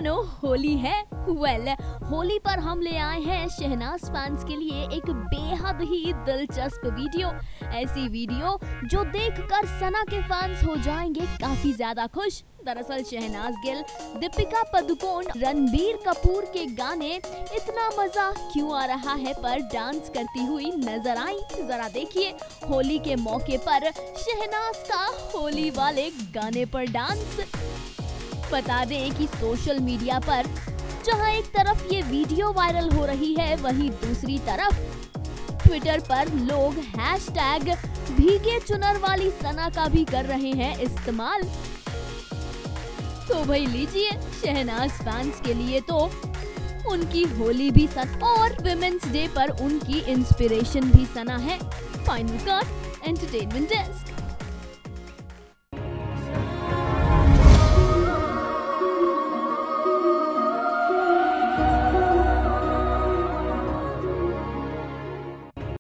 मानो होली है। होली पर हम ले आए हैं शहनाज फैंस के लिए एक बेहद ही दिलचस्प वीडियो। ऐसी वीडियो जो देखकर सना के फैंस हो जाएंगे काफी ज्यादा खुश। दरअसल शहनाज गिल, दीपिका पादुकोण, रणबीर कपूर के गाने इतना मजा क्यों आ रहा है पर डांस करती हुई नजर आई। जरा देखिए होली के मौके पर शहनाज का होली वाले गाने पर डांस। बता दें कि सोशल मीडिया पर जहां एक तरफ ये वीडियो वायरल हो रही है, वहीं दूसरी तरफ ट्विटर पर लोग हैशटैग भीगे चुनर वाली सना का भी कर रहे हैं इस्तेमाल। तो भाई लीजिए, शहनाज फैंस के लिए तो उनकी होली भी सच और विमेंस डे पर उनकी इंस्पिरेशन भी सना है। Final cut entertainment desk.